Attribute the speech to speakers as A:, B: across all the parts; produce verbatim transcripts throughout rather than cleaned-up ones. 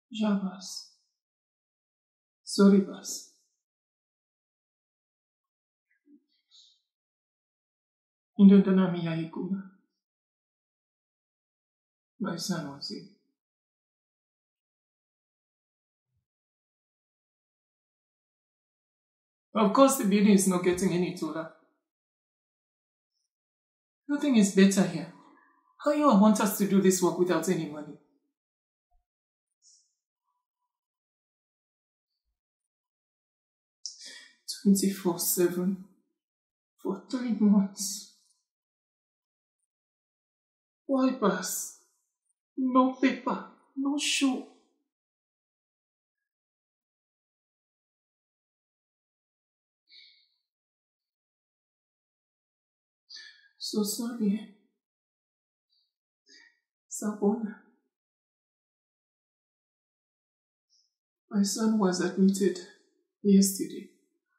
A: Jabas. Sorry, Bas. Indonesian mi yaikuna. My son was here. Of course, the building is not getting any taller. Nothing is better here. How you want us to do this work without any money? twenty-four seven for three months. Why, Bas? No paper, no shoe. So sorry. Sabona. My son was admitted yesterday.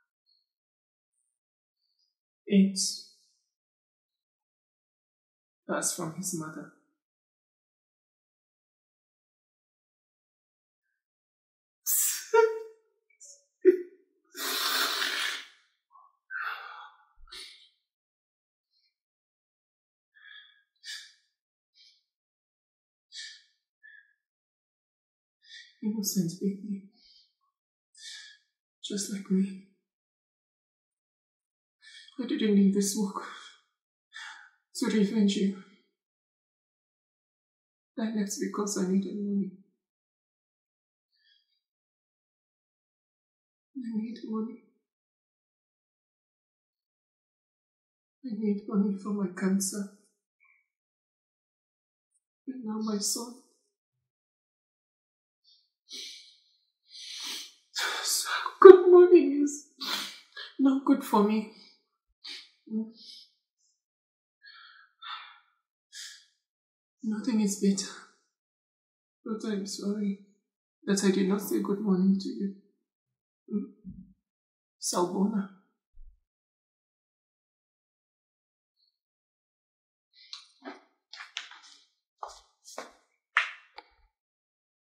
A: Eight. That's from his mother. Innocent baby. Just like me. I didn't need this work to revenge you. I left because I needed money. I need money. I need money for my cancer. And now my son. So good money is not good for me. Nothing is better. But I'm sorry that I did not say good morning to you. Salbona.